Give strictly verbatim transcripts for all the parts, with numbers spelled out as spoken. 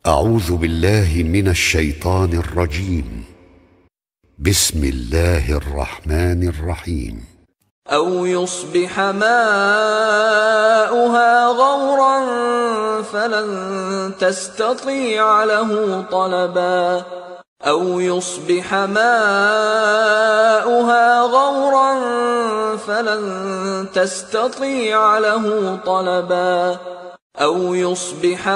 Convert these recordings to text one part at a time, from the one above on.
أعوذ بالله من الشيطان الرجيم. بسم الله الرحمن الرحيم. أو يصبح ماؤها غورا فلن تستطيع له طلبا أو يصبح ماؤها غورا فلن تستطيع له طلبا أو يصبح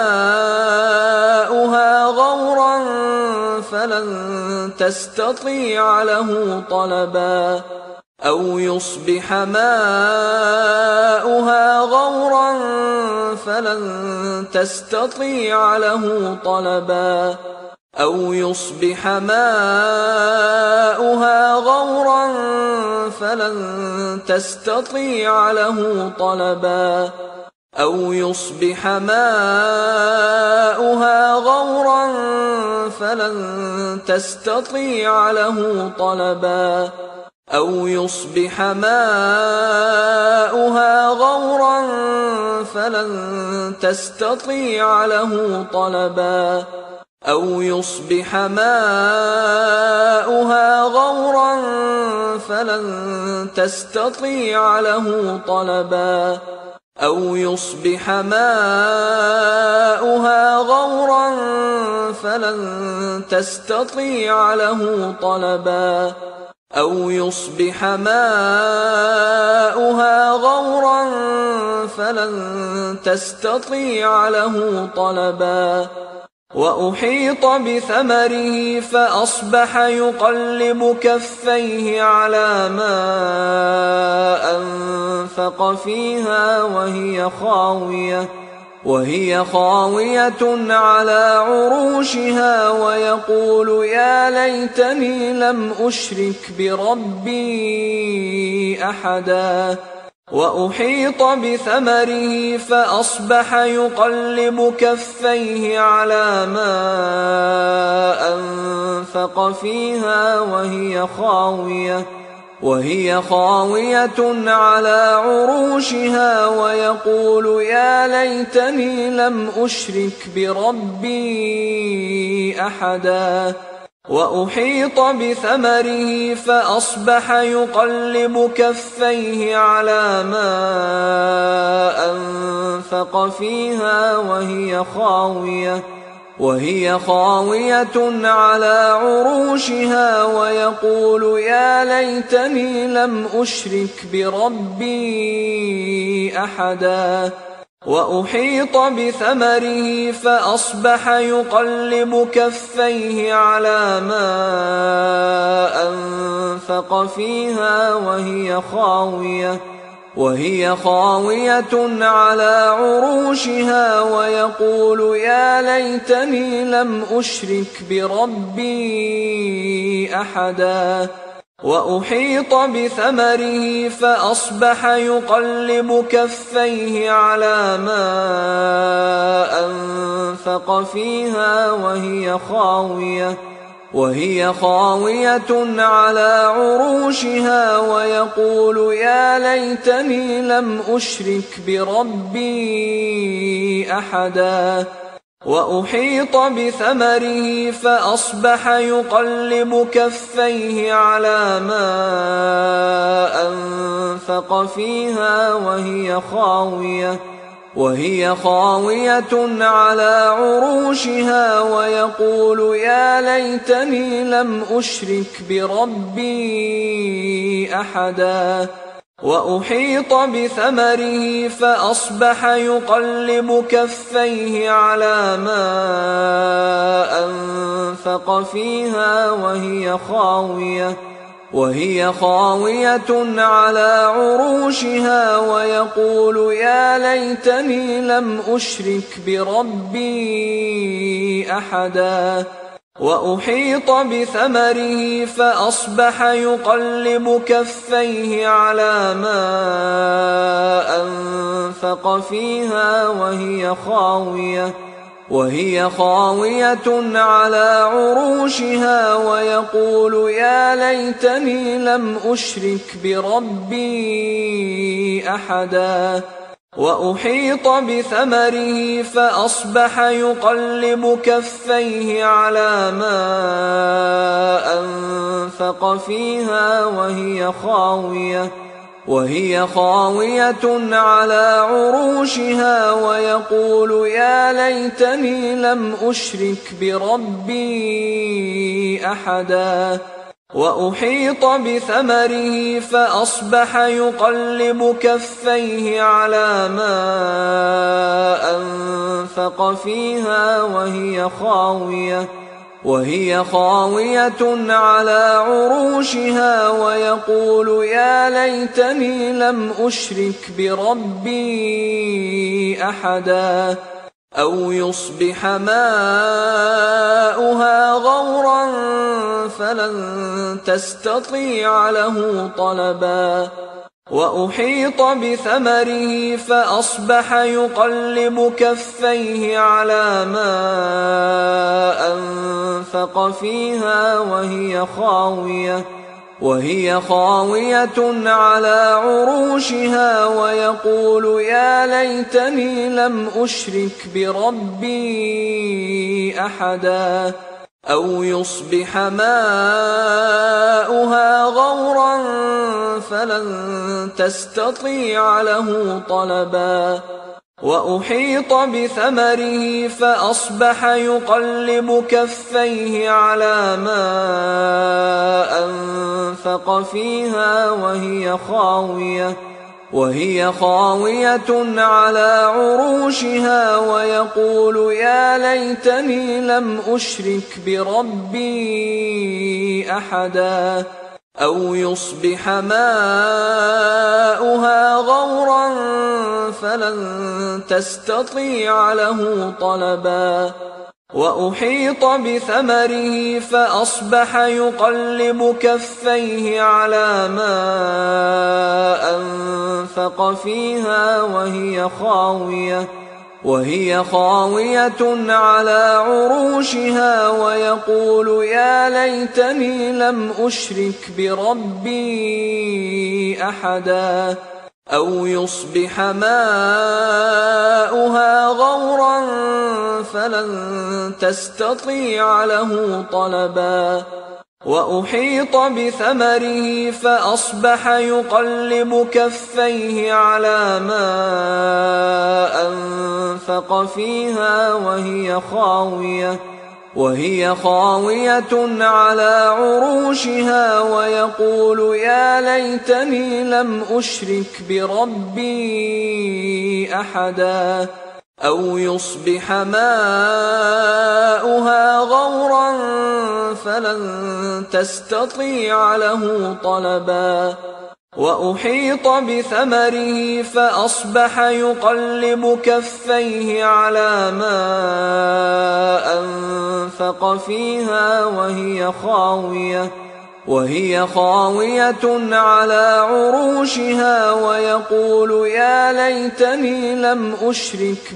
ماؤها غورا فلن تستطيع له طلبا أو يصبح ماؤها غورا فلن تستطيع له طلبا أو يصبح ماؤها غورا فلن تستطيع له طلبا أو يصبح ماؤها غورا فلن تستطيع له طلبا أو يصبح ماؤها غورا فلن تستطيع له طلبا أو يصبح ماؤها غورا فلن تستطيع له طلبا أو يصبح ماؤها غورا فلن تستطيع له طلبا أو يصبح ماؤها غورا فلن تستطيع له طلبا وأحيط بثمره فأصبح يقلب كفيه على ما أنفق فيها وهي خاوية وهي خاوية على عروشها ويقول يا ليتني لم أشرك بربي أحدا وأحيط بثمره فأصبح يقلب كفيه على ما أنفق فيها وهي خاوية وهي خاوية على عروشها ويقول يا ليتني لم أشرك بربي أحدا وأحيط بثمره فأصبح يقلب كفيه على ما أنفق فيها وهي خاوية وهي خاوية على عروشها ويقول يا ليتني لم أشرك بربي أحدا وأحيط بثمره فأصبح يقلب كفيه على ما أنفق فيها وهي خاوية وهي خاوية على عروشها ويقول يا ليتني لم أشرك بربي أحدا وأحيط بثمره فأصبح يقلب كفيه على ما أنفق فيها وهي خاوية وهي خاوية على عروشها ويقول يا ليتني لم أشرك بربي أحدا وأحيط بثمره فأصبح يقلب كفيه على ما أنفق فيها وهي خاوية وهي خاوية على عروشها ويقول يا ليتني لم أشرك بربي أحدا وأحيط بثمره فأصبح يقلب كفيه على ما أنفق فيها وهي خاوية وهي خاوية على عروشها ويقول يا ليتني لم أشرك بربي أحدا وأحيط بثمره فأصبح يقلب كفيه على ما أنفق فيها وهي خاوية وهي خاوية على عروشها ويقول يا ليتني لم أشرك بربي أحدا وأحيط بثمره فأصبح يقلب كفيه على ما أنفق فيها وهي خاوية وهي خاوية على عروشها ويقول يا ليتني لم أشرك بربي أحدا وأحيط بثمره فأصبح يقلب كفيه على ما أنفق فيها وهي خاوية وهي خاوية على عروشها ويقول يا ليتني لم أشرك بربي أحدا أو يصبح ماؤها غورا فلن تستطيع له طلبا وأحيط بثمره فأصبح يقلب كفيه على ما أنفق فيها وهي خاوية وهي خاوية على عروشها ويقول يا ليتني لم أشرك بربي أحدا أو يصبح ماؤها غورا فلن تستطيع له طلبا وأحيط بثمره فأصبح يقلب كفيه على ما أنفق فيها وهي خاوية وهي خاوية على عروشها ويقول يا ليتني لم أشرك بربي أحدا أو يصبح ماؤها غورا فلن تستطيع له طلبا وأحيط بثمره فأصبح يقلب كفيه على ما أنفق فيها وهي خاوية وهي خاوية على عروشها ويقول يا ليتني لم أشرك بربي أحدا أو يصبح ماؤها غورا فلن تستطيع له طلبا وأحيط بثمره فأصبح يقلب كفيه على ما أنفق فيها وهي خاوية وهي خاوية على عروشها ويقول يا ليتني لم أشرك بربي أحدا أو يصبح ماؤها غورا فلن تستطيع له طلبا وأحيط بثمره فأصبح يقلب كفيه على ما أنفق فيها وهي خاوية وهي خاوية على عروشها ويقول يا ليتني لم أشرك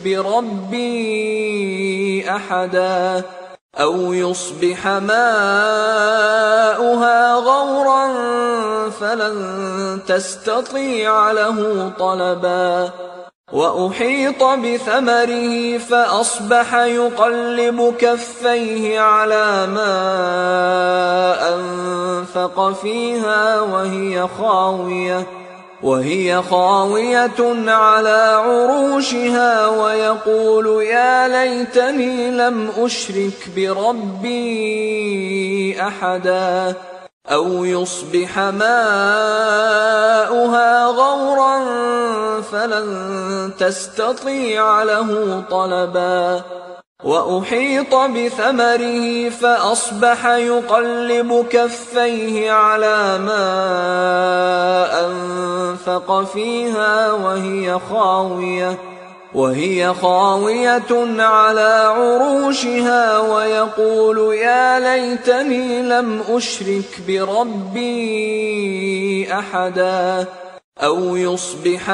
بربي أحدا أو يصبح ماؤها غورا فلن تستطيع له طلبا وأحيط بثمره فأصبح يقلب كفيه على ما أنفق فيها وهي خاوية وهي خاوية على عروشها ويقول يا ليتني لم أشرك بربي أحدا أو يصبح ماؤها غورا فلن تستطيع له طلبا وأحيط بثمره فأصبح يقلب كفيه على ما أنفق فيها وهي خاوية وهي خاوية على عروشها ويقول يا ليتني لم أشرك بربي أحدا أو يصبح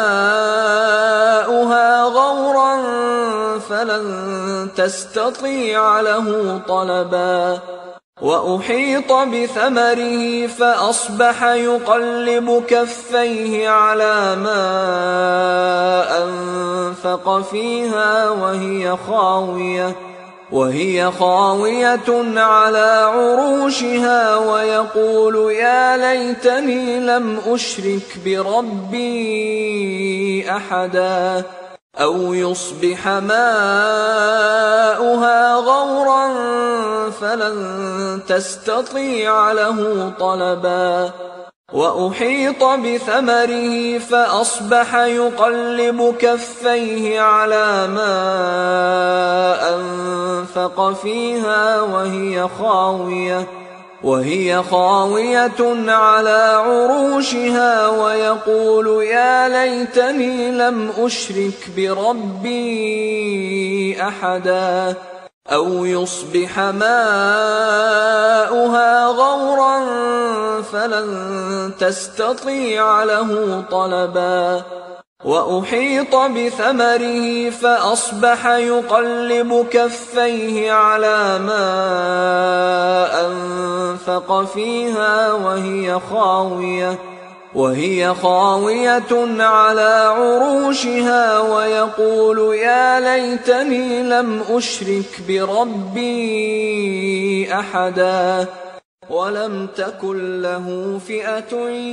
ماؤها غورا فلن تستطيع له طلبا وأحيط بثمره فأصبح يقلب كفيه على ما أنفق فيها وهي خاوية وهي خاوية على عروشها ويقول يا ليتني لم أشرك بربي أحدا أو يصبح ماؤها غورا فلن تستطيع له طلبا وأحيط بثمره فأصبح يقلب كفيه على ما أنفق فيها وهي خاوية وهي خاوية على عروشها ويقول يا ليتني لم أشرك بربي أحدا أو يصبح ماؤها غورا فلن تستطيع له طلبا وأحيط بثمره فأصبح يقلب كفيه على ما أنفق فيها وهي خاوية وهي خاوية على عروشها ويقول يا ليتني لم أشرك بربي أحدا ولم تكن له فئة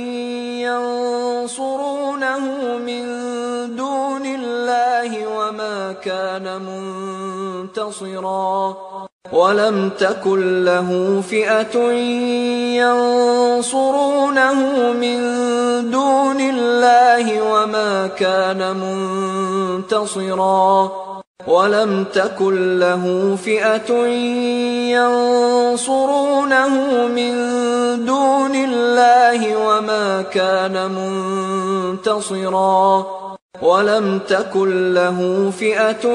ينصرونه من دون الله وما كان منتصرا ولم تكن له فئة ينصرونه من دون الله وما كان منتصرا ولم تكن له فئة ينصرونه من دون الله وما كان منتصرا ولم تكن له فئة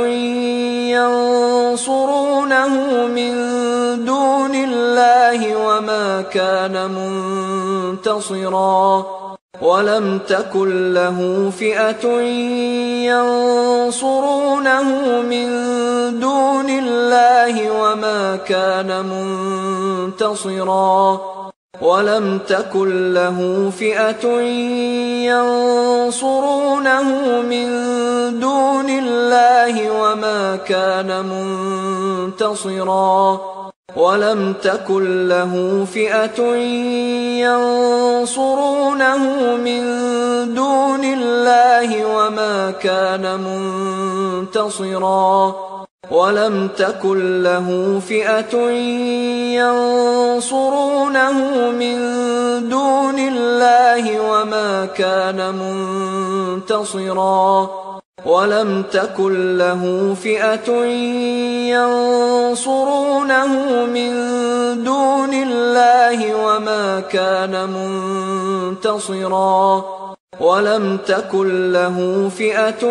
ينصرونه من دون الله وما كان منتصرا ولم تكن له فئة ينصرونه من دون الله وما كان منتصرا ولم تكن له فئة ينصرونه من دون الله وما كان منتصرا ولم تكن له فئة ينصرونه من دون الله وما كان منتصرا ولم تكن له فئة ينصرونه من دون الله وما كان منتصرا ولم تكن له فئة ينصرونه من دون الله وما كان منتصرا ولم تكن له فئة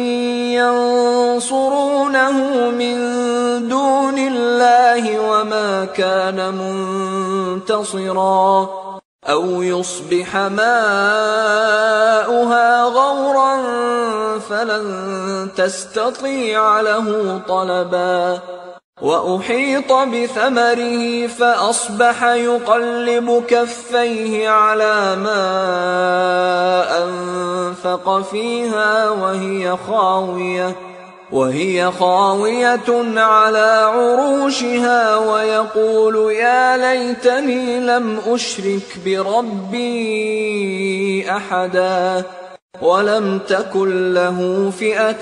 ينصرونه من دون الله وما كان منتصرا أو يصبح ماؤها غورا فلن تستطيع له طلبا وأحيط بثمره فأصبح يقلب كفيه على ما أنفق فيها وهي خاوية وهي خاوية على عروشها ويقول يا ليتني لم أشرك بربي أحدا ولم تكن له فئة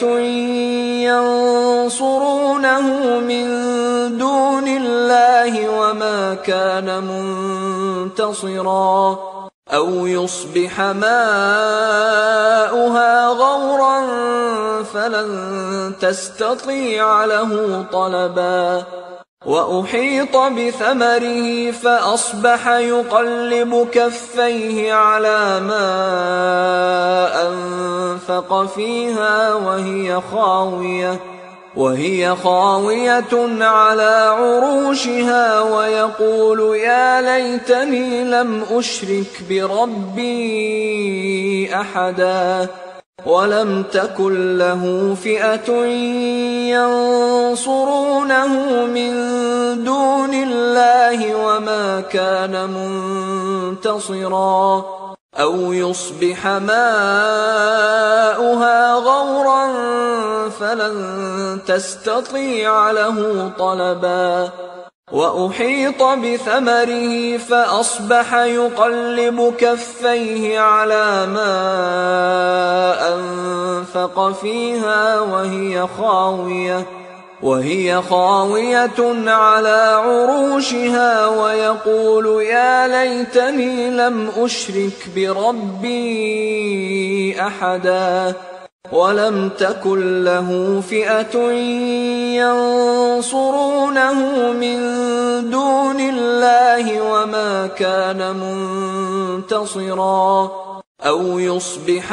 ينصرونه من دون الله وما كان منتصرا أو يصبح ماؤها غورا فلن تستطيع له طلبا وأحيط بثمره فأصبح يقلب كفيه على ما أنفق فيها وهي خاوية وهي خاوية على عروشها ويقول يا ليتني لم أشرك بربي أحدا ولم تكن له فئة ينصرونه من دون الله وما كان منتصرا أو يصبح ماؤها غورا فلن تستطيع له طلبا وأحيط بثمره فأصبح يقلب كفيه على ما أنفق فيها وهي خاوية وهي خاوية على عروشها ويقول يا ليتني لم أشرك بربي أحدا ولم تكن له فئة ينصرونه من دون الله وما كان منتصرا أو يصبح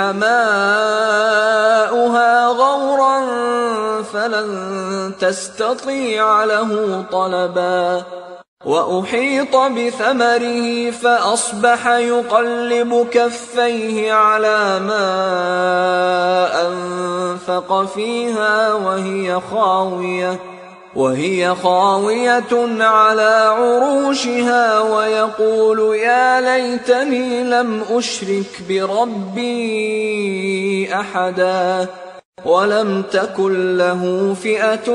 ماؤها غورا فلن تستطيع له طلبا وأحيط بثمره فأصبح يقلب كفيه على ما أنفق فيها وهي خاوية وهي خاوية على عروشها ويقول يا ليتني لم أشرك بربي أحدا ولم تكن له فئة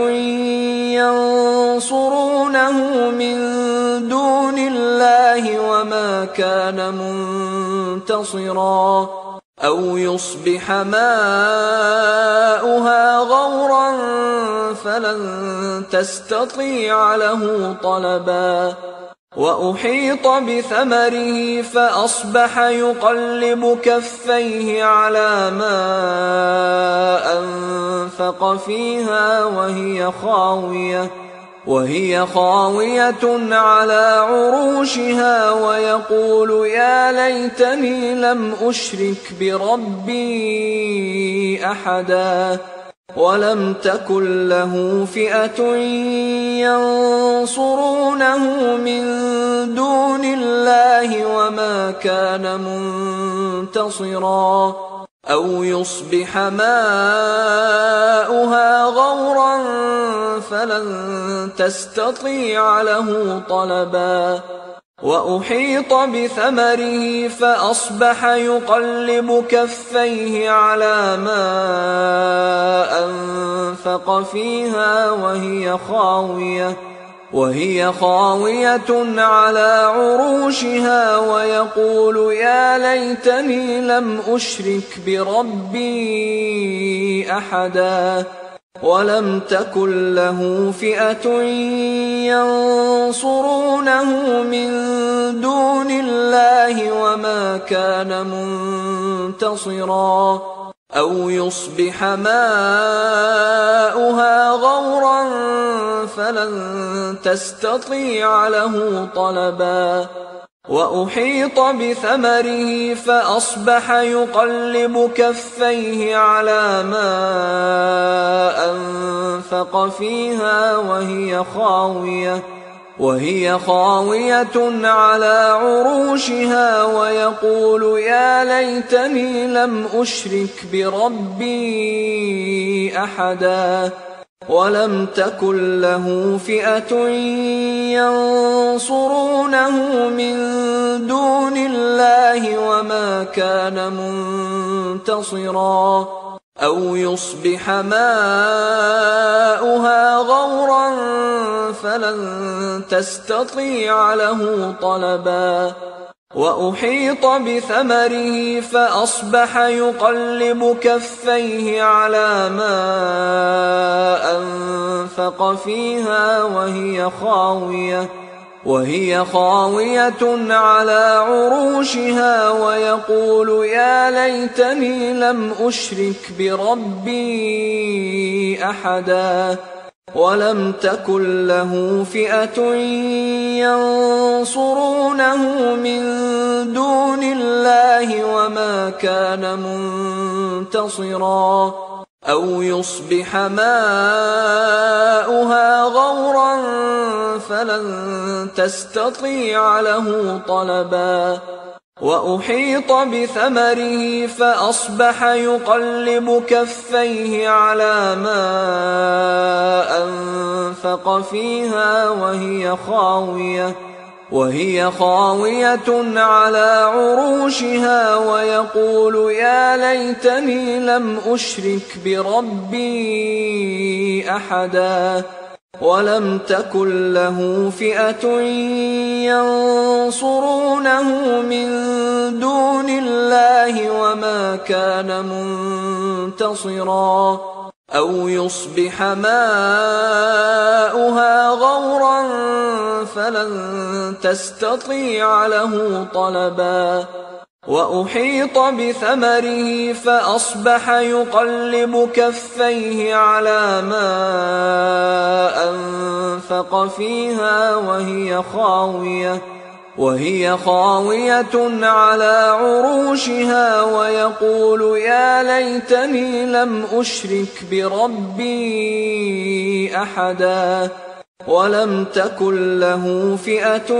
ينصرونه من دون الله وما كان منتصرا أو يصبح ماؤها غورا فلن تستطيع له طلبا وأحيط بثمره فأصبح يقلب كفيه على ما أنفق فيها وهي خاوية وهي خاوية على عروشها ويقول يا ليتني لم أشرك بربي أحدا ولم تكن له فئة ينصرونه من دون الله وما كان منتصرا أو يصبح ماؤها غورا فلن تستطيع له طلبا وأحيط بثمره فأصبح يقلب كفيه على ما أنفق فيها وهي خاوية وهي خاوية على عروشها ويقول يا ليتني لم أشرك بربي أحدا ولم تكن له فئة ينصرونه من دون الله وما كان منتصرا أو يصبح ماؤها غورا فلن تستطيع له طلبا وأحيط بثمره فأصبح يقلب كفيه على ما أنفق فيها وهي خاوية وهي خاوية على عروشها ويقول يا ليتني لم أشرك بربي أحدا ولم تكن له فئة ينصرونه من دون الله وما كان منتصرا أو يصبح ماؤها غورا فلن تستطيع له طلبا وأحيط بثمره فأصبح يقلب كفيه على ما أنفق فيها وهي خاوية وهي خاوية على عروشها ويقول يا ليتني لم أشرك بربي أحدا ولم تكن له فئة ينصرونه من دون الله وما كان منتصرا أو يصبح ماؤها غورا فلن تستطيع له طلبا وأحيط بثمره فأصبح يقلب كفيه على ما أنفق فيها وهي خاوية وهي خاوية على عروشها ويقول يا ليتني لم أشرك بربي أحدا ولم تكن له فئة ينصرونه من دون الله وما كان منتصرا أو يصبح ماؤها غورا فلن تستطيع له طلبا وأحيط بثمره فأصبح يقلب كفيه على ما أنفق فيها وهي خاوية وهي خاوية على عروشها ويقول يا ليتني لم أشرك بربي أحدا ولم تكن له فئة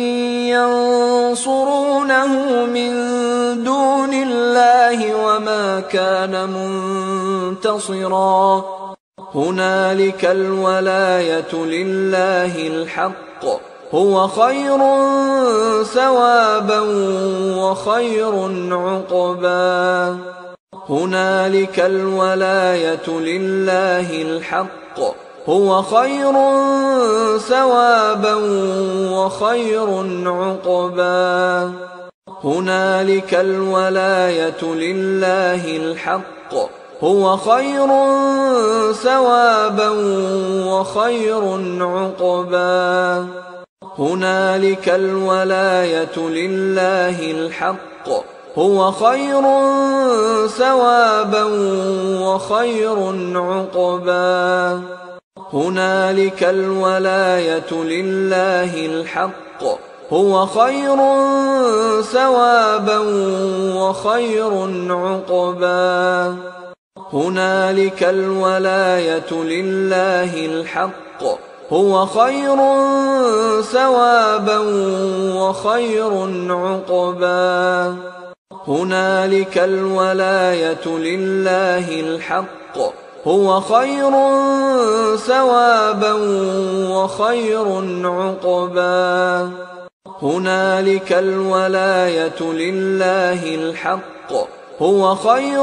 ينصرونه من دون الله وما كان منتصرا هنالك الولاية لله الحق هو خير ثوابا وخير عقبا هنالك الولاية لله الحق هو خير ثوابا وخير عقبا هنالك الولاية لله الحق هو خير ثوابا وخير عقبا هنالك الولاية لله الحق هو خير ثوابا وخير عقبا هنالك الولاية لله الحق هو خير ثوابا وخير عقبا هنالك الولاية لله الحق هو خير ثوابا وخير عقبا هنالك الولاية لله الحق هو خير ثوابا وخير عقبا هنالك الولاية لله الحق هو خير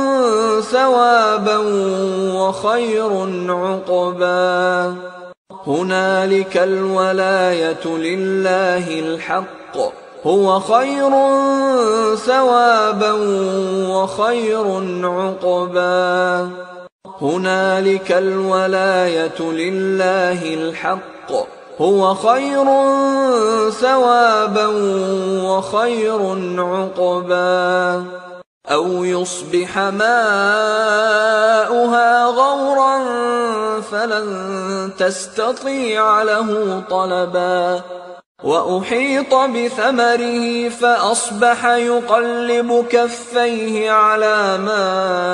ثوابا وخير عقبا هنالك الولاية لله الحق هو خير ثوابا وخير عقبا هنالك الولاية لله الحق هو خير ثوابا وخير عقبا أو يصبح ماؤها غورا فلن تستطيع له طلبا وأحيط بثمره فأصبح يقلب كفيه على ما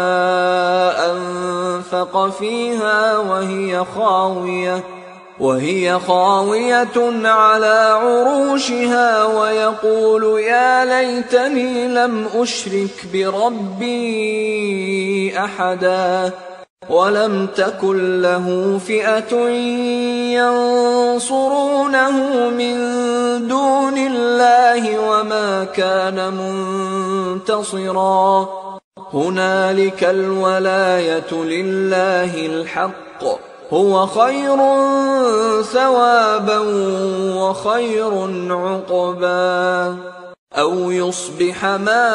أنفق فيها وهي خاوية وهي خاوية على عروشها ويقول يا ليتني لم أشرك بربي أحدا ولم تكن له فئة ينصرونه من دون الله وما كان منتصرا هنالك الولاية لله الحق هو خير ثوابا وخير عقبا أو يصبح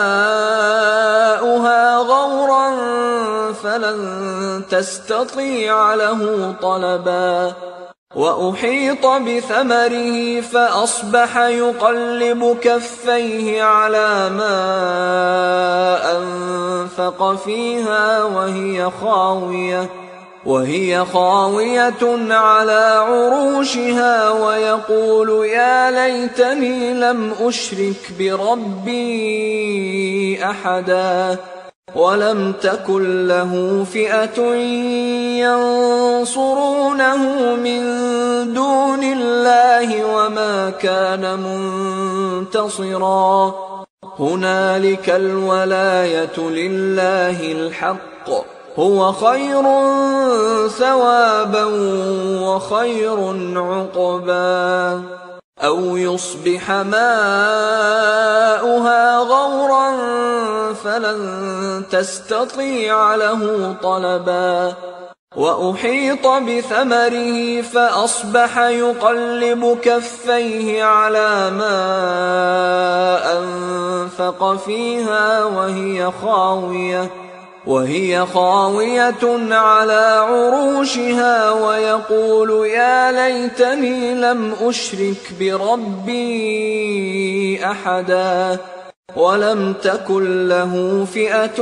ماؤها غورا فلن تستطيع له طلبا وأحيط بثمره فأصبح يقلب كفيه على ما أنفق فيها وهي خاوية وهي خاوية على عروشها ويقول يا ليتني لم أشرك بربي أحدا ولم تكن له فئة ينصرونه من دون الله وما كان منتصرا هنالك الولاية لله الحق هو خير ثوابا وخير عقبا أو يصبح ماؤها غورا فلن تستطيع له طلبا وأحيط بثمره فأصبح يقلب كفيه على ما أنفق فيها وهي خاوية وهي خاوية على عروشها ويقول يا ليتني لم أشرك بربي أحدا ولم تكن له فئة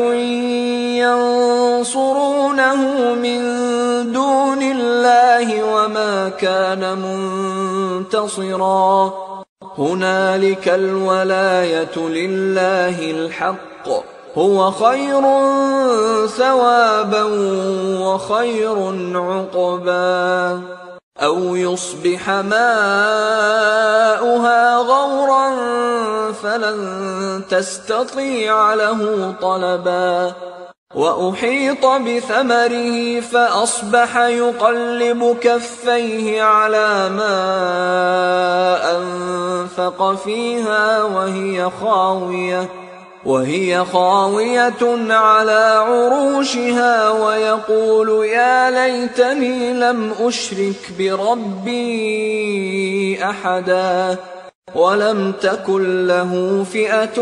ينصرونه من دون الله وما كان منتصرا هنالك الولاية لله الحق هو خير ثوابا وخير عقبا أو يصبح ماؤها غورا فلن تستطيع له طلبا وأحيط بثمره فأصبح يقلب كفيه على ما أنفق فيها وهي خاوية وهي خاوية على عروشها ويقول يا ليتني لم أشرك بربي أحدا ولم تكن له فئة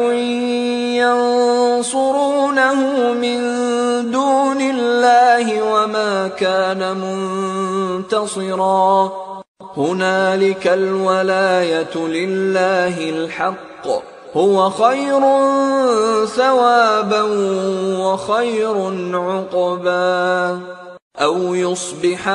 ينصرونه من دون الله وما كان منتصرا هنالك الولاية لله الحق هو خير ثوابا وخير عقبا أو يصبح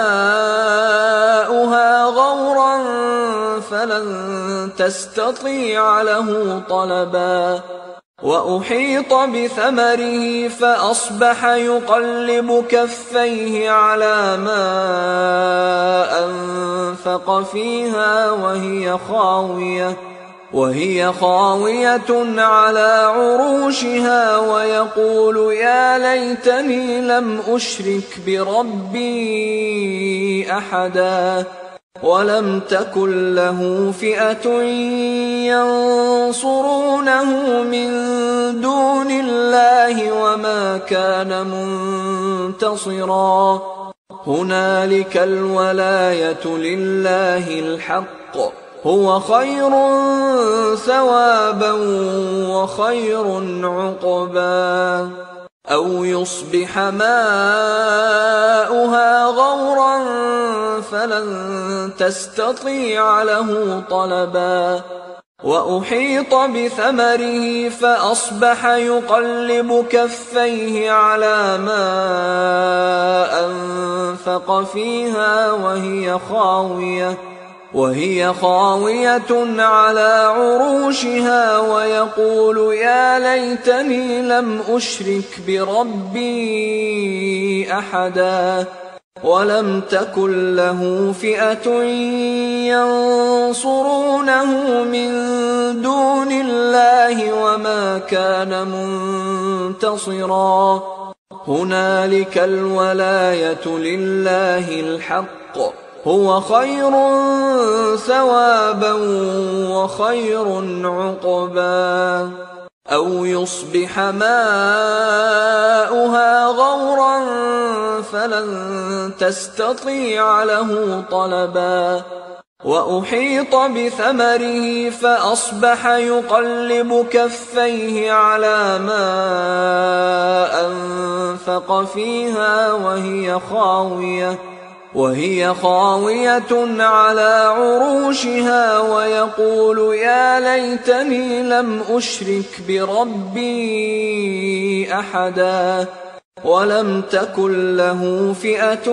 ماؤها غورا فلن تستطيع له طلبا وأحيط بثمره فأصبح يقلب كفيه على ما أنفق فيها وهي خاوية وهي خاوية على عروشها ويقول يا ليتني لم أشرك بربي أحدا ولم تكن له فئة ينصرونه من دون الله وما كان منتصرا هنالك الولاية لله الحق هو خير ثوابا وخير عقبا أو يصبح ماؤها غورا فلن تستطيع له طلبا وأحيط بثمره فأصبح يقلب كفيه على ما أنفق فيها وهي خاوية وهي خاوية على عروشها ويقول يا ليتني لم أشرك بربي أحدا ولم تكن له فئة ينصرونه من دون الله وما كان منتصرا هنالك الولاية لله الحق هو خير ثوابا وخير عقبا أو يصبح ماؤها غورا فلن تستطيع له طلبا وأحيط بثمره فأصبح يقلب كفيه على ما أنفق فيها وهي خاوية وهي خاوية على عروشها ويقول يا ليتني لم أشرك بربي أحدا ولم تكن له فئة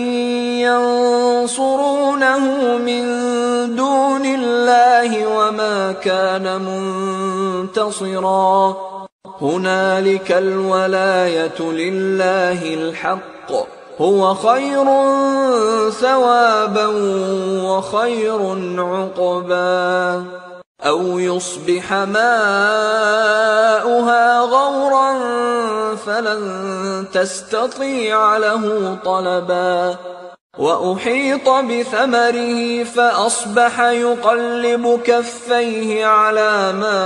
ينصرونه من دون الله وما كان منتصرا هنالك الولاية لله الحق هو خير ثوابا وخير عقبا أو يصبح ماؤها غورا فلن تستطيع له طلبا وأحيط بثمره فأصبح يقلب كفيه على ما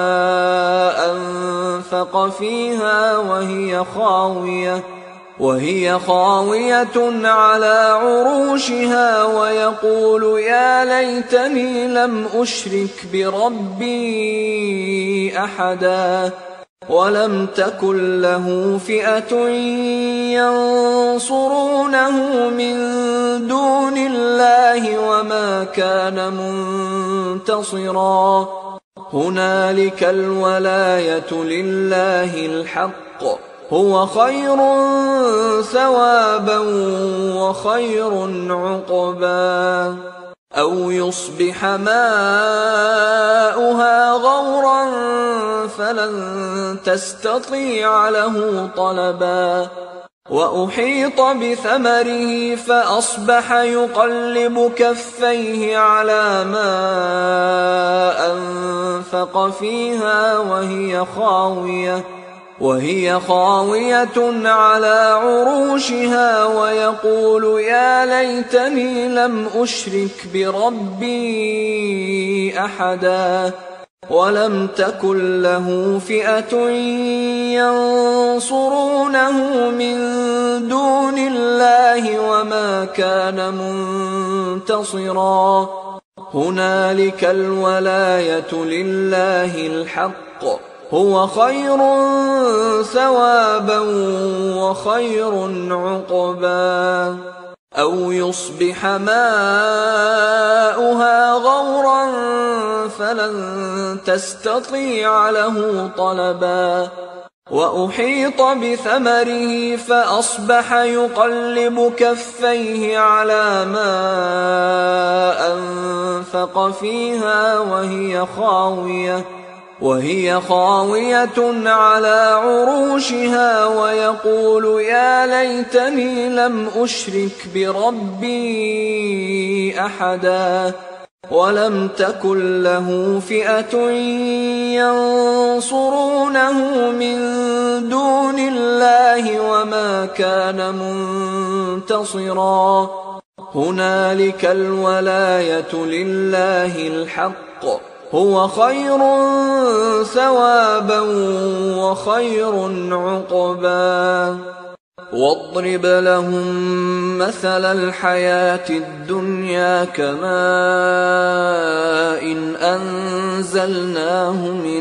أنفق فيها وهي خاوية وهي خاوية على عروشها ويقول يا ليتني لم أشرك بربي أحدا ولم تكن له فئة ينصرونه من دون الله وما كان منتصرا هنالك الولاية لله الحق هو خير ثوابا وخير عقبا أو يصبح ماؤها غورا فلن تستطيع له طلبا وأحيط بثمره فأصبح يقلب كفيه على ما أنفق فيها وهي خاوية وهي خاوية على عروشها ويقول يا ليتني لم أشرك بربي أحدا ولم تكن له فئة ينصرونه من دون الله وما كان منتصرا هنالك الولاية لله الحق هو خير ثوابا وخير عقبا أو يصبح ماؤها غورا فلن تستطيع له طلبا وأحيط بثمره فأصبح يقلب كفيه على ما أنفق فيها وهي خاوية وهي خاوية على عروشها ويقول يا ليتني لم أشرك بربي أحدا ولم تكن له فئة ينصرونه من دون الله وما كان منتصرا هنالك الولاية لله الحق هو خير ثوابا وخير عقبا واضرب لهم مثل الحياة الدنيا كماء إن أنزلناه من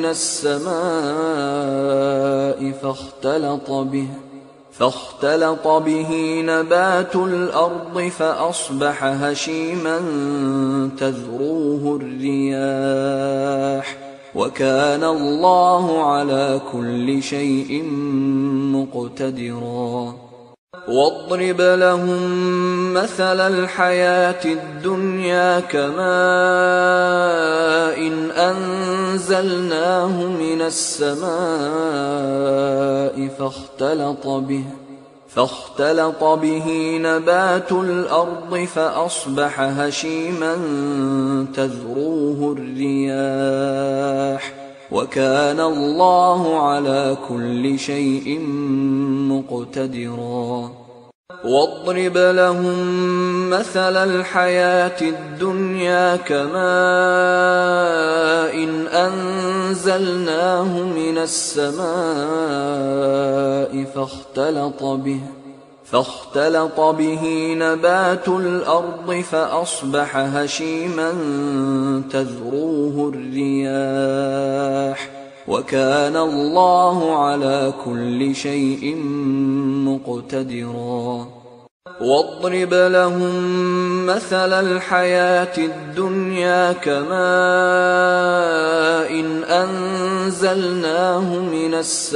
السماء فاختلط به فاختلط به نبات الأرض فأصبح هشيما تذروه الرياح وكان الله على كل شيء مقتدرا واضرب لهم مثل الحياة الدنيا كماء إن أنزلناه من السماء فاختلط به فاختلط به نبات الأرض فأصبح هشيما تذروه الرياح وكان الله على كل شيء مقتدرا واضرب لهم مثل الحياة الدنيا كماء إن أنزلناه من السماء فاختلط به فاختلط به نبات الأرض فأصبح هشيما تذروه الرياح وكان الله على كل شيء مقتدرا واضرب لهم مثل الحياة الدنيا كماء إن أنزلناه من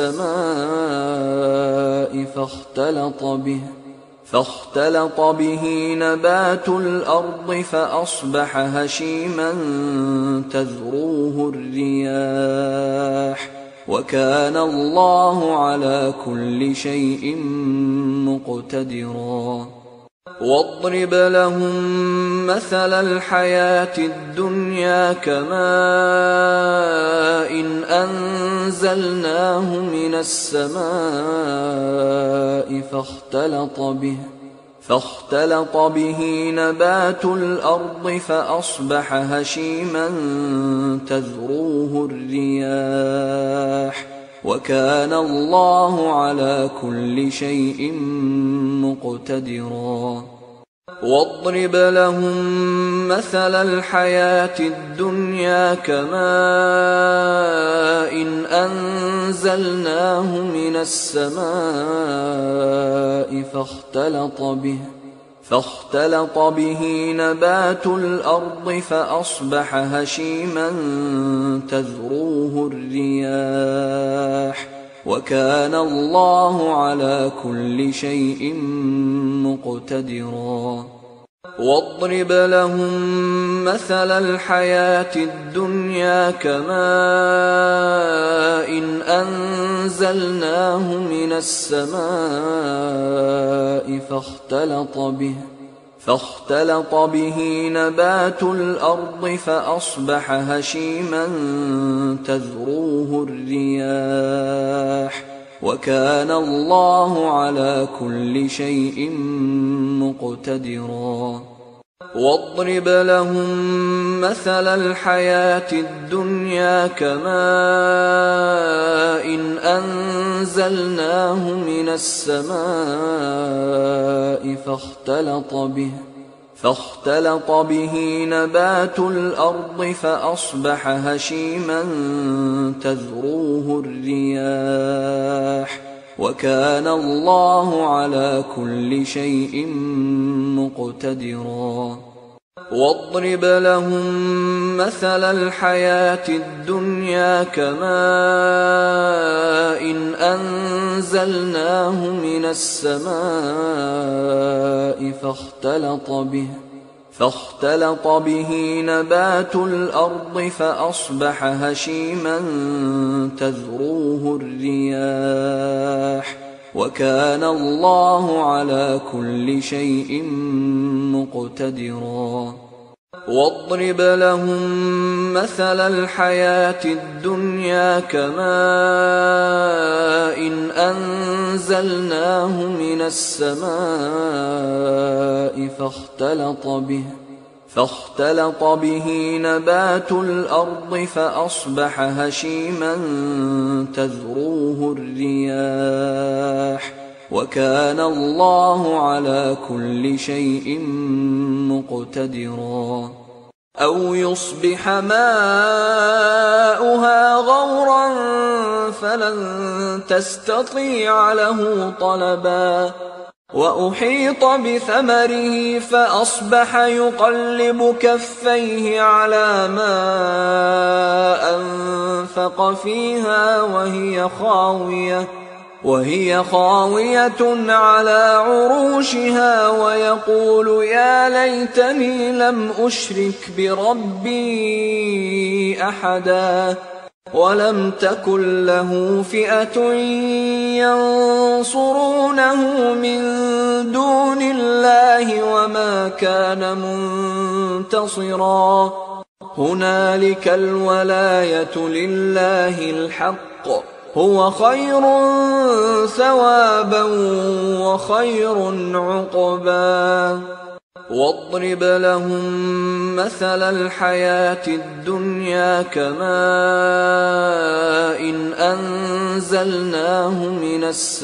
السماء فاختلط به فاختلط به نبات الأرض فأصبح هشيما تذروه الرياح وكان الله على كل شيء مقتدرا واضرب لهم مثل الحياة الدنيا كماء إن أنزلناه من السماء فاختلط به فاختلط به نبات الأرض فأصبح هشيما تذروه الرياح وكان الله على كل شيء مقتدرا. واضرب لهم مثل الحياة الدنيا كماء إن أنزلناه من السماء فاختلط به فاختلط به نبات الأرض فأصبح هشيما تذروه الرياح وكان الله على كل شيء مقتدرا. واضرب لهم مثل الحياة الدنيا كماء إن أنزلناه من السماء فاختلط به فاختلط به نبات الأرض فأصبح هشيما تذروه الرياح وكان الله على كل شيء مقتدرا. واضرب لهم مثل الحياة الدنيا كماء إن أنزلناه من السماء فاختلط به فاختلط به نبات الأرض فأصبح هشيما تذروه الرياح وكان الله على كل شيء مقتدرا. واضرب لهم مثل الحياة الدنيا كماء إن أنزلناه من السماء فاختلط به فاختلط به نبات الأرض فأصبح هشيما تذروه الرياح وكان الله على كل شيء مقتدرا. واضرب لهم مثل الحياة الدنيا كماء إن أنزلناه من السماء فاختلط به فاختلط به نبات الأرض فأصبح هشيما تذروه الرياح وكان الله على كل شيء مقتدرا. أو يصبح ماؤها غورا فلن تستطيع له طلبا وأحيط بثمره فأصبح يقلب كفيه على ما أنفق فيها وهي خاوية وهي خاوية على عروشها ويقول يا ليتني لم أشرك بربي أحدا ولم تكن له فئة ينصرونه من دون الله وما كان منتصرا. هنالك الولاية لله الحق هو خير ثوابا وخير عقبا. واضرب لهم مثل الحياة الدنيا كماء إن أنزلناه من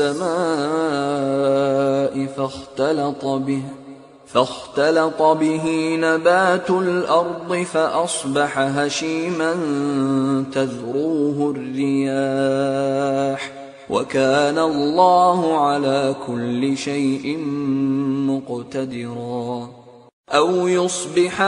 السماء فاختلط به فاختلط به نبات الأرض فأصبح هشيما تذروه الرياح وكان الله على كل شيء مقتدرا. أو يصبح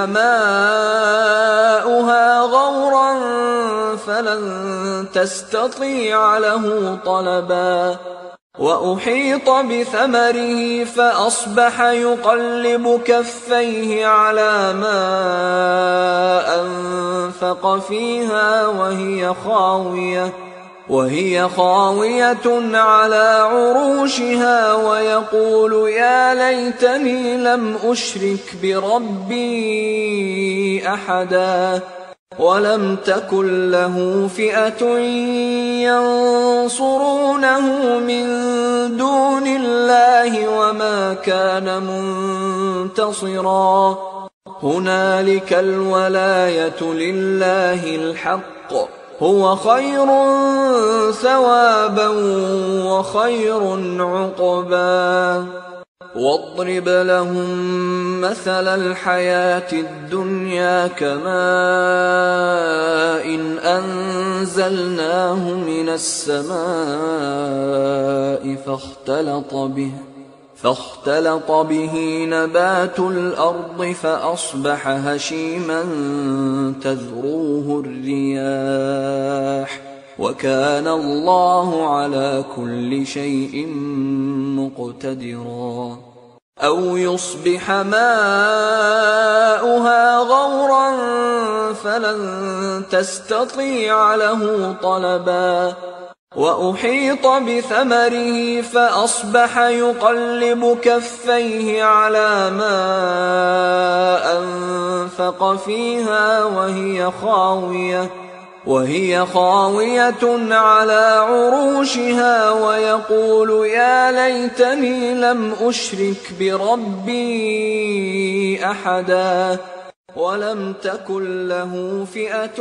ماؤها غورا فلن تستطيع له طلبا وأحيط بثمره فأصبح يقلب كفيه على ما أنفق فيها وهي خاوية وهي خاوية على عروشها ويقول يا ليتني لم أشرك بربي أحدا ولم تكن له فئة ينصرونه من دون الله وما كان منتصرا هنالك الولاية لله الحق هو خير ثوابا وخير عقبا واضرب لهم مثل الحياة الدنيا كماء إن أنزلناه من السماء فاختلط به فاختلط به نبات الأرض فأصبح هشيما تذروه الرياح وكان الله على كل شيء مقتدرا أو يصبح ماؤها غورا فلن تستطيع له طلبا وأحيط بثمره فأصبح يقلب كفيه على ما أنفق فيها وهي خاوية وهي خاوية على عروشها ويقول يا ليتني لم أشرك بربي أحدا ولم تكن له فئة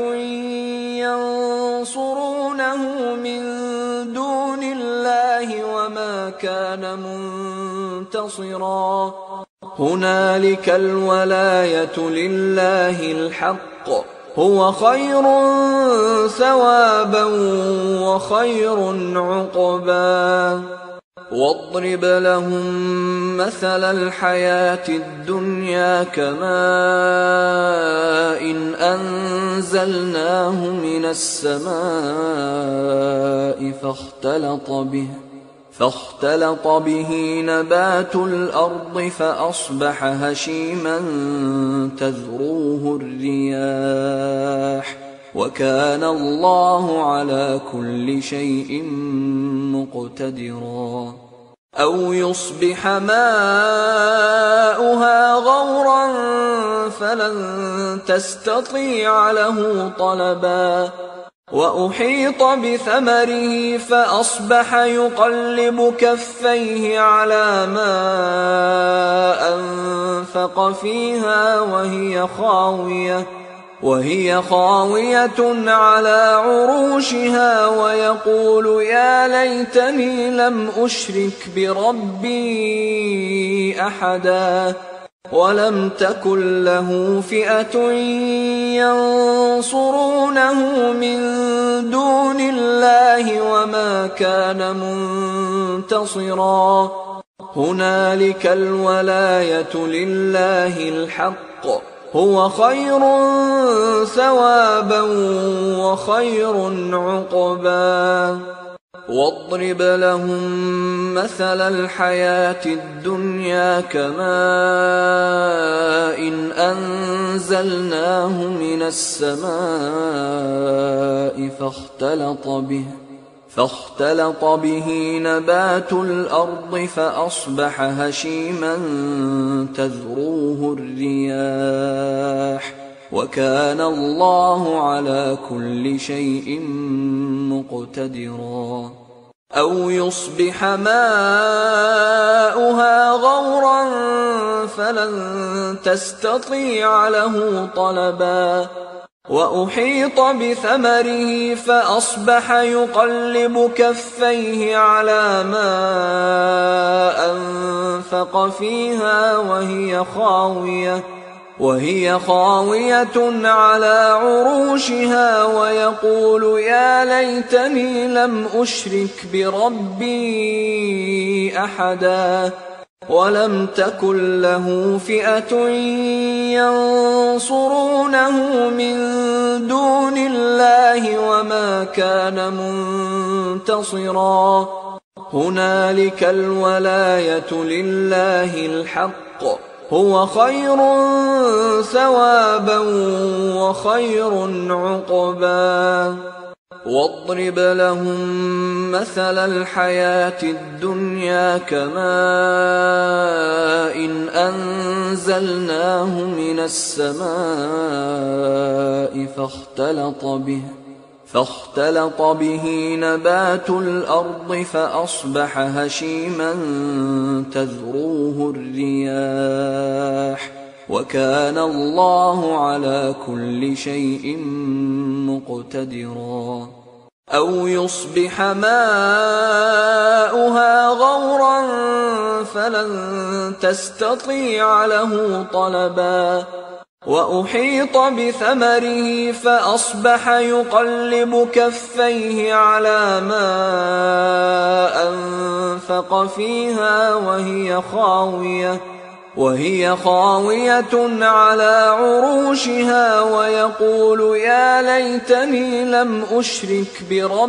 ينصرونه من دون الله وما كان منتصرا هنالك الولاية لله الحق هو خير ثوابا وخير عقبا واضرب لهم مثل الحياة الدنيا كماء إن أنزلناه من السماء فاختلط به فاختلط به نبات الأرض فأصبح هشيما تذروه الرياح وكان الله على كل شيء مقتدرا أو يصبح ماؤها غورا فلن تستطيع له طلبا وأحيط بثمره فأصبح يقلب كفيه على ما أنفق فيها وهي خاوية وهي خاوية على عروشها ويقول يا ليتني لم أشرك بربي أحدا ولم تكن له فئة ينصرونه من دون الله وما كان منتصرا هنالك الولاية لله الحق هو خير ثوابا وخير عقبا واضرب لهم مثل الحياة الدنيا كماء إن أنزلناه من السماء فاختلط به فاختلط به نبات الأرض فأصبح هشيما تذروه الرياح وكان الله على كل شيء مقتدرا أو يصبح ماؤها غورا فلن تستطيع له طلبا وأحيط بثمره فأصبح يقلب كفيه على ما أنفق فيها وهي خاوية وهي خاوية على عروشها ويقول يا ليتني لم أشرك بربي أحدا ولم تكن له فئة ينصرونه من دون الله وما كان منتصرا هنالك الولاية لله الحق هو خير ثوابا وخير عقبا واضرب لهم مثل الحياة الدنيا كماء إن أنزلناه من السماء فاختلط به فاختلط به نبات الأرض فأصبح هشيما تذروه الرياح وكان الله على كل شيء مقتدرا أو يصبح ماؤها غورا فلن تستطيع له طلبا وأحيط بثمره فأصبح يقلب كفيه على ما أنفق فيها وهي خاوية وهي خاوية على عروشها ويقول يا ليتني لم أشرك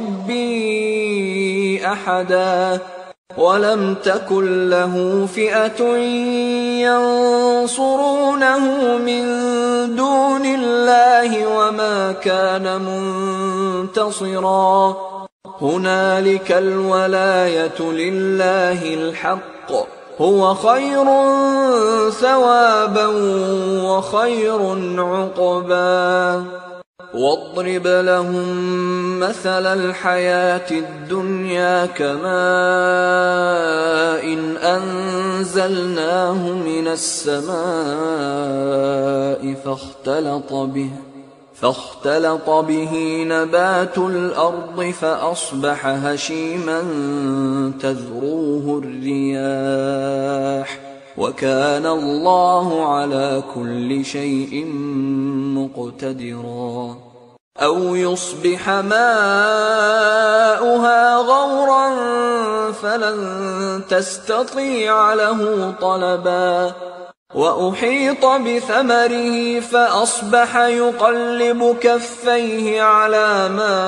بربي أحدا ولم تكن له فئة ينصرونه من دون الله وما كان منتصرا هنالك الولاية لله الحق هو خير ثوابا وخير عقبا واضرب لهم مثل الحياة الدنيا كماء إن أنزلناه من السماء فاختلط به فاختلط به نبات الأرض فأصبح هشيما تذروه الرياح وكان الله على كل شيء مقتدرا أو يصبح ماؤها غورا فلن تستطيع له طلبا وأحيط بثمره فأصبح يقلب كفيه على ما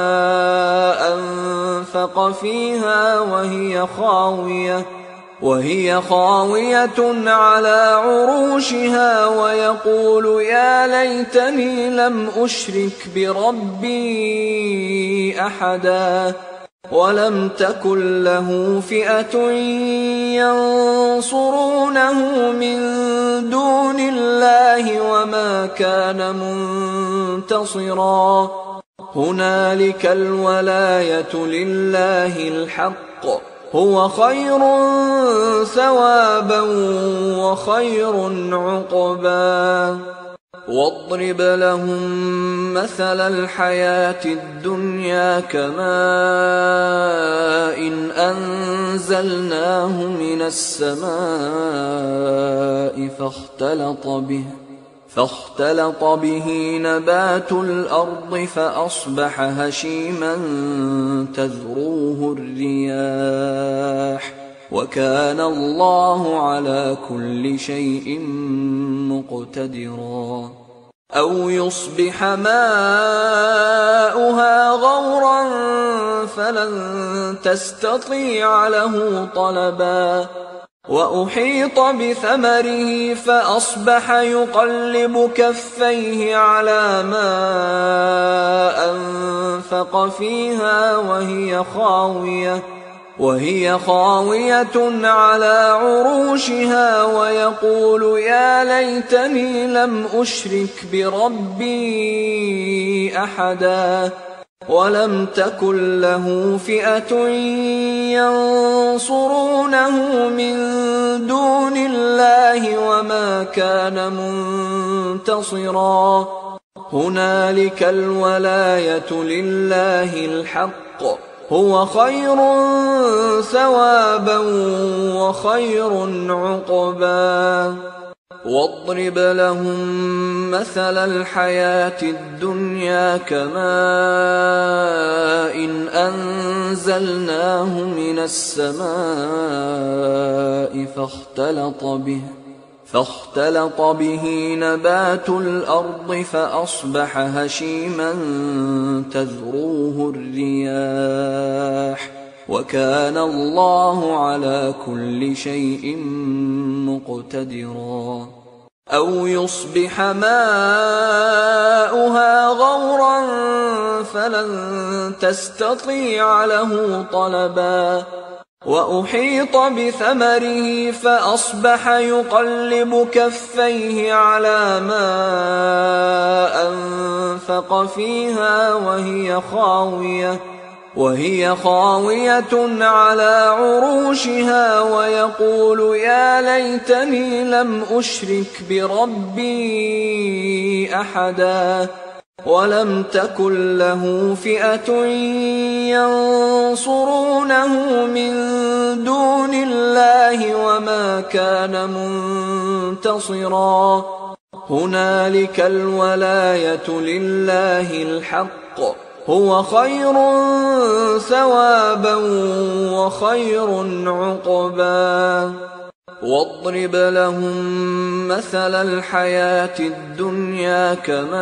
أنفق فيها وهي خاوية وهي خاوية على عروشها ويقول يا ليتني لم أشرك بربي أحدا ولم تكن له فئة ينصرونه من دون الله وما كان منتصرا هنالك الولاية لله الحق هو خير ثوابا وخير عقبا واضرب لهم مثل الحياة الدنيا كماء إن أنزلناه من السماء فاختلط به فاختلط به نبات الأرض فأصبح هشيما تذروه الرياح وكان الله على كل شيء مقتدرا أو يصبح ماؤها غورا فلن تستطيع له طلبا وأحيط بثمره فأصبح يقلب كفيه على ما أنفق فيها وهي خاوية وهي خاوية على عروشها ويقول يا ليتني لم أشرك بربي أحدا ولم تكن له فئة ينصرونه من دون الله وما كان منتصرا هنالك الولاية لله الحق هو خير ثوابا وخير عقبا واضرب لهم مثل الحياة الدنيا كماء إن أنزلناه من السماء فاختلط به فاختلط به نبات الأرض فأصبح هشيما تذروه الرياح وكان الله على كل شيء مقتدرا أو يصبح ماؤها غورا فلن تستطيع له طلبا وأحيط بثمره فأصبح يقلب كفيه على ما أنفق فيها وهي خاوية وهي خاوية على عروشها ويقول يا ليتني لم أشرك بربي أحدا ولم تكن له فئة ينصرونه من دون الله وما كان منتصرا هنالك الولاية لله الحق هو خير ثوابا وخير عقبا واضرب لهم مثل الحياة الدنيا كماء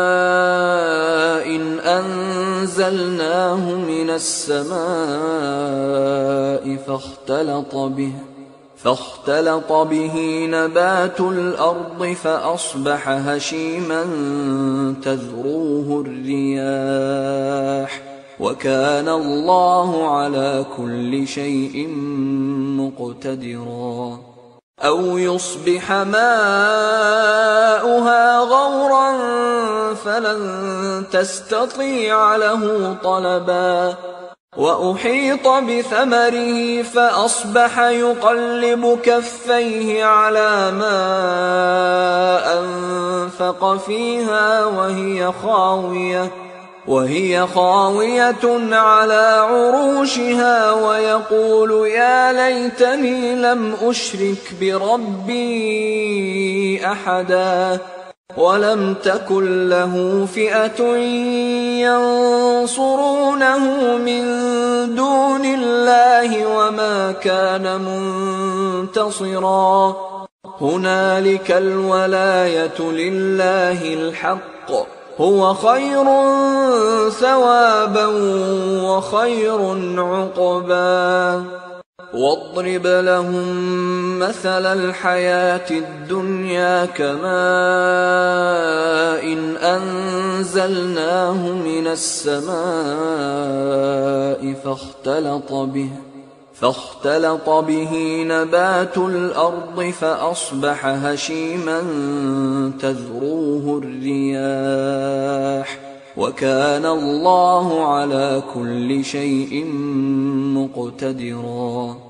إن أنزلناه من السماء فاختلط به فاختلط به نبات الأرض فأصبح هشيما تذروه الرياح وكان الله على كل شيء مقتدرا أو يصبح ماؤها غورا فلن تستطيع له طلبا وأحيط بثمره فأصبح يقلب كفيه على ما أنفق فيها وهي خاوية وهي خاوية على عروشها ويقول يا ليتني لم أشرك بربي أحدا ولم تكن له فئة ينصرونه من دون الله وما كان منتصرا هنالك الولاية لله الحق هو خير ثوابا وخير عقبا واضرب لهم مثل الحياة الدنيا كماء إن أنزلناه من السماء فاختلط به فاختلط به نبات الأرض فأصبح هشيما تذروه الرياح وكان الله على كل شيء مقتدرا